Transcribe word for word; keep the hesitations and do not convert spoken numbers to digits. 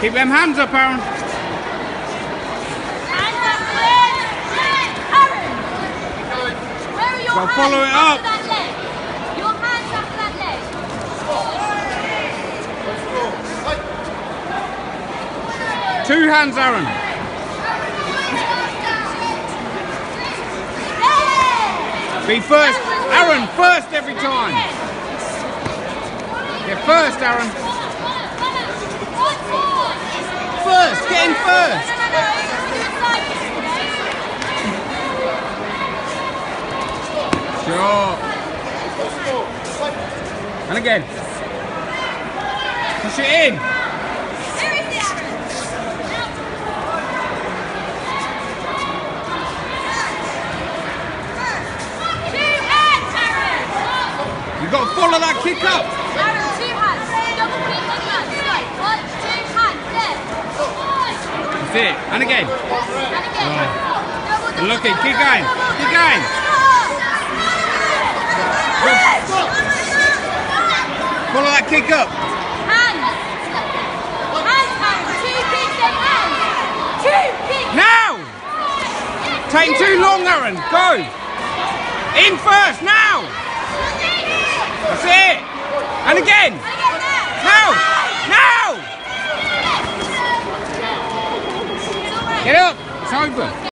Keep them hands up, Aaron. Hands up, Aaron. Aaron. Where are your Go hands follow it after up. that leg? Your hands after that leg. Two hands, Aaron. Be first. Aaron, first every time. Get first, Aaron. First, get in first. Sure. And again. Push it in. You've got to follow that kick up. Aaron, two hands. Double kick on hands. Go. One, two hands. Left. That's it. And again. And again. Oh. Double, double, Look it. double, Keep double, going. double, Keep double. going. Follow that kick up. Hands. Hands, hands. Two kicks and hands. Two kicks. Now. Taking too long, Aaron. Go. In first. Now. That's it! And again! Now! Now! Get up! It's over!